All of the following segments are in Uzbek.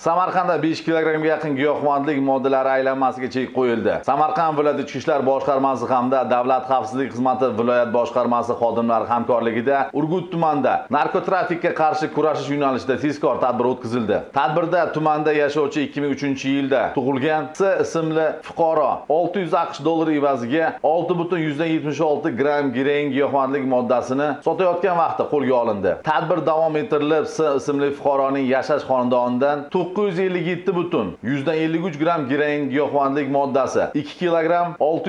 Samarqandda 5 kilogrammga yaqin giyohvandlik moddalari aylanmasiga chek qo'yildi. Samarqand viloyat Ichki ishlar boshqarmasi hamda Davlat xavfsizlik xizmati viloyat boshqarmasi xodimlari hamkorligida Urgut tumanida narkotrafikka qarshi kurashish yo'nalishida tezkor tadbir o'tkazildi. Tadbirda tumanda yashovchi 2003-yilda tug'ilgan S ismli fuqaro 600 AQSh dollari evaziga 6,76 gramm geroin giyohvandlik moddasini sotayotgan vaqtda qo'lga olindi. Tadbir davom ettirilib, S ismli fuqaroning yashash xonadonidan 957,53 gramm geroin giyohvandlik moddasi, 2 kilogramm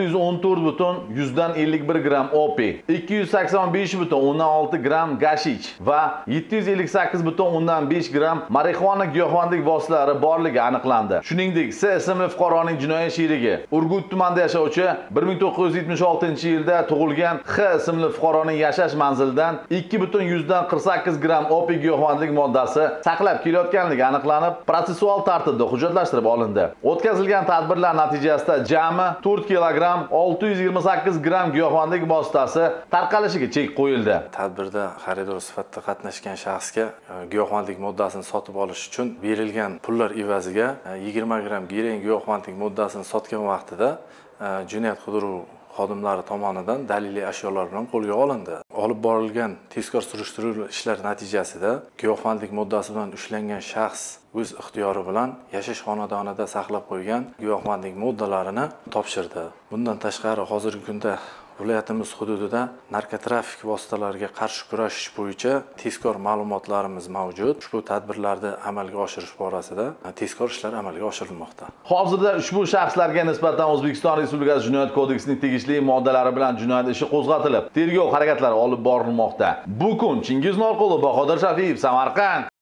614,51 gramm opi, 285,16 gramm gashich va 758,5 gramm marixuana giyohvandlik vositalari borligi aniqlandi. Shuningdek, S ismli fuqaroning jinoiy sherigi Urgut tumanida yashovchi 1976-yilda tug'ilgan X ismli fuqaroning yashash manzilidan 2,48 gramm opi giyohvandlik moddasi saqlab kelayotganligi aniqlanib, protsessual tartibda hujjatlashtirib olindi. O'tkazilgan tadbirlar natijasida jami 4 kilogramm 628 gramm giyohvandlik vositasi tarqalishiga chek qo'yildi. Tadbirda xaridor sifatida qatnashgan shaxsga giyohvandlik moddasini sotib olish uchun berilgan pullar evaziga 20 gramm geroin giyohvandlik moddasini sotgan vaqtida jinoyat qidiruv xodimlari tomonidan daliliy ashyolar bilan qo'lga olindi. Olib borilgan tezkor surishtiruv ishlari natijasida giyohvandlik moddasi bilan ushlangan shaxs o'z ixtiyori bilan yashash xonadonida saqlab qo'ygan giyohvandlik moddalarini topshirdi. Bundan tashqari hozirgi kunda viloyatimiz hududida narkotrafik vositalariga qarshi kurashish bo'yicha tezkor ma'lumotlarimiz mavjud. Ushbu tadbirlarni amalga oshirish borasida tezkor ishlar amalga oshirilmoqda. Hozirda ushbu shaxslarga nisbatan O'zbekiston Respublikasi Jinoyat kodeksining tegishli moddalari bilan jinoyat ishi qo'zg'atilib, tergov harakatlari olib borilmoqda. Bu kun Chingiz Norqulov, Bahodir Shafiyev, Samarqand.